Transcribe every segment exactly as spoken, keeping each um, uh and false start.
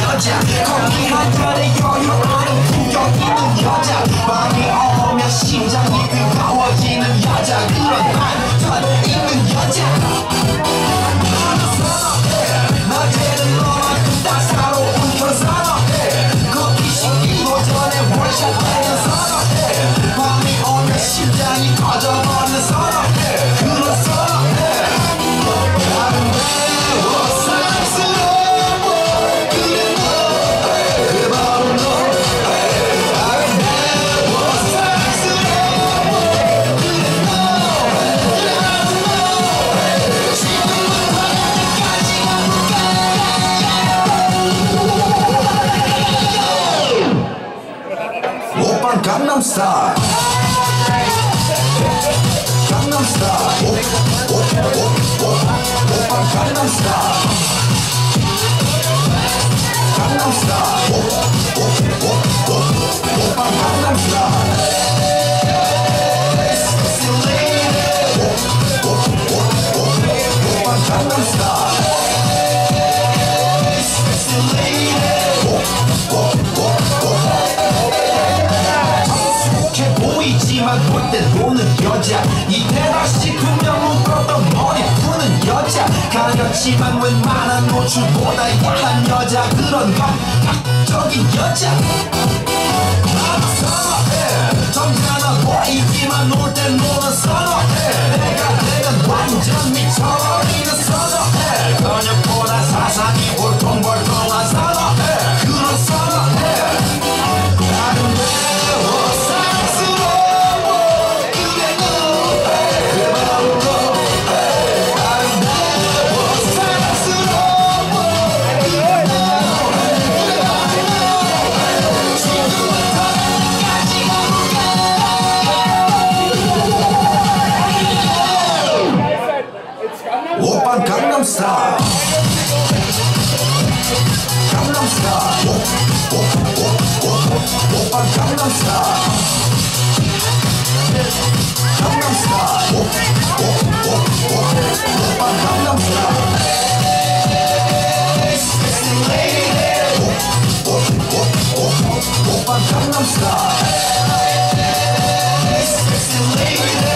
여자 거기 한 잔에 여유 아는 구경 있는 여자 밤이 오면 심장이 뜨거워지는 여자 그런 반전 있는 여자 낮에는 너만큼 따사로운 그런 선어해 커피 식기도 전에 월샷 되는 선어해 밤이 오면 심장이 터져버리는 선어해 그런 선어해 아름다워 사랑스러워 그래 너 그래 바로 너 아름다워 사랑스러워 그래 너 그래 바로 너 지금부터 나까지 가볼까 오빤 강남스타일 강남스타일 오빤 강남스타일 강남스타일 오빤 강남스타일 Sexy lady 오빤 강남스타일 Sexy lady 성숙해 보이지만 볼 때 노는 여자 이태라씨 분명 묶었던 머리 푸는 여자 가렸지만 웬만한 노출보다 야한 여자 그런 감각적인 여자 나도 선어해 점잖아 보이지만 놀 땐 노는 선어해 내가 내가 완전 미쳐버리는 선어해 근육보다 사상이 볼통볼통한 선어해 그런 선어해 아름다워 사랑스러워 그래 너 그래 바로 너 아름다워 사랑스러워 그래 너 그래 바로 너 지금부터 나까지 가볼까 오빤 강남스타일 강남스타일 오빤 강남스타일 강남스타일 오빤 강남스타일 Sexy lady 오빤 강남스타일 Sexy lady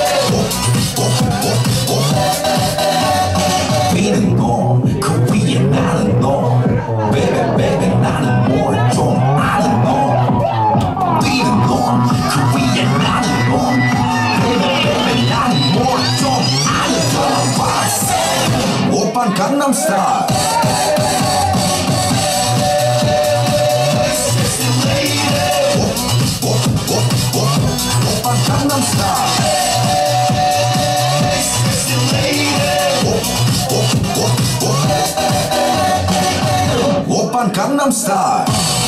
위는 놈그 위에 나는 놈 Baby baby 나는 뭘 좀 아는 놈 위는 놈그 위에 나는 놈 Baby baby 나는 뭘 좀 아는 놈 오빤 강남스타일 Sexy lady 오빤 강남스타일 Sexy lady 오빤 강남스타일